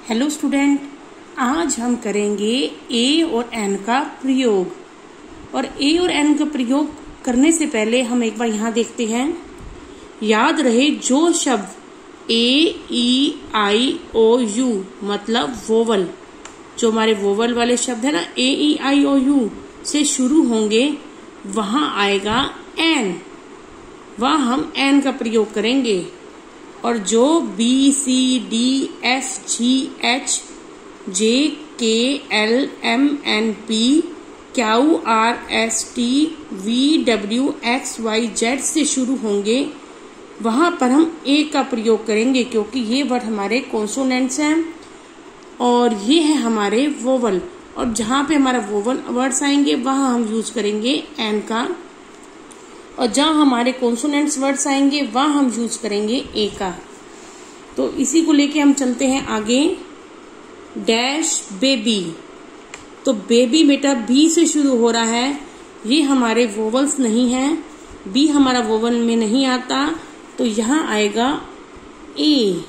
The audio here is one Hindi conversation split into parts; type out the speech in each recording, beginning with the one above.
हेलो स्टूडेंट, आज हम करेंगे ए और एन का प्रयोग। और ए और एन का प्रयोग करने से पहले हम एक बार यहाँ देखते हैं। याद रहे जो शब्द ए ई आई ओ यू मतलब वोवल, जो हमारे वोवल वाले शब्द है ना, ए ई आई ओ यू से शुरू होंगे, वहां आएगा एन, वहां हम एन का प्रयोग करेंगे। और जो B C D F G H J K L M N P Q R S T V W X Y Z से शुरू होंगे, वहां पर हम ए का प्रयोग करेंगे, क्योंकि ये वर्ड हमारे कॉन्सोनेंट्स हैं और ये है हमारे वोवल। और जहां पे हमारा वोवल वर्ड्स आएंगे वहां हम यूज करेंगे एन का, और जहां हमारे कॉन्सोनेंट्स वर्ड्स आएंगे वहां हम यूज करेंगे ए का। तो इसी को लेके हम चलते हैं आगे। डैश बेबी, तो बेबी बेटा बी से शुरू हो रहा है, ये हमारे वोवल्स नहीं है, बी हमारा वोवल में नहीं आता, तो यहां आएगा ए।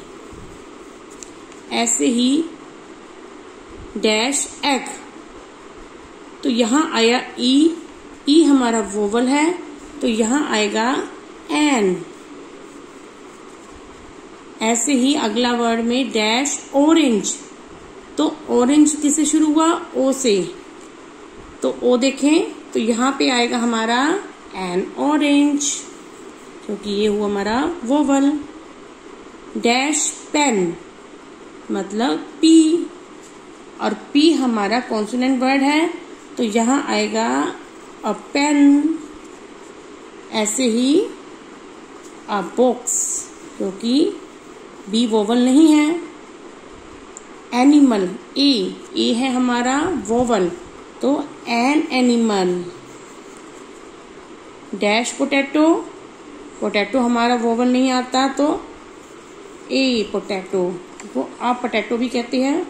ऐसे ही डैश एग, तो यहां आया ई, ई हमारा वोवल है, तो यहां आएगा एन। ऐसे ही अगला वर्ड में डैश ऑरेंज, तो ऑरेंज किससे शुरू हुआ? ओ से, तो ओ देखें तो यहां पे आएगा हमारा एन ऑरेंज, क्योंकि ये हुआ हमारा वोवल। डैश पेन मतलब पी, और पी हमारा कॉन्सोनेंट वर्ड है, तो यहां आएगा अ पेन। ऐसे ही अ बॉक्स, क्योंकि बी वोवल नहीं है। एनिमल, ए है हमारा वोवल, तो an animal. Dash potato, potato हमारा वोवल नहीं आता, तो ए पोटैटो को आप पोटैटो भी कहते हैं।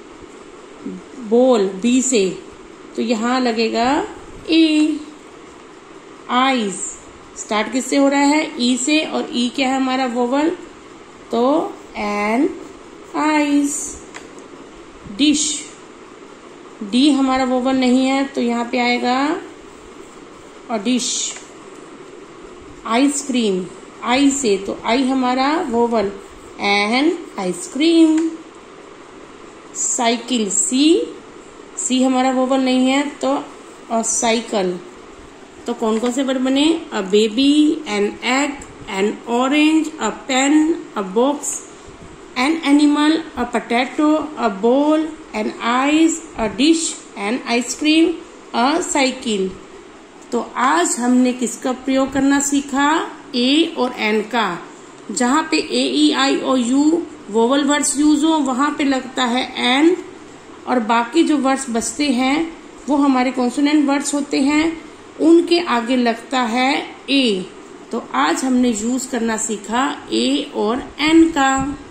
बोल बी से, तो यहां लगेगा ए। आईज स्टार्ट किससे हो रहा है? ई से, और ई क्या है हमारा वोवल, तो एन आईज। डिश, डी हमारा वोवल नहीं है, तो यहां पे आएगा और डिश। आइसक्रीम, आई से, तो आई हमारा vowel, an ice cream. Cycle, C हमारा वोवल नहीं है, तो और साइकिल। तो कौन कौन से वर्ड बने? A baby, an egg, an orange, a pen, a box, an animal, a potato, a ball, an ice, a dish, an ice cream, a cycle. तो आज हमने किसका प्रयोग करना सीखा? ए और एन का। जहां पे A E I O U vowel words use हो वहां पे लगता है एन, और बाकी जो वर्ड्स बचते हैं वो हमारे कॉन्सोनेंट वर्ड्स होते हैं, उनके आगे लगता है ए। तो आज हमने यूज करना सीखा ए और एन का।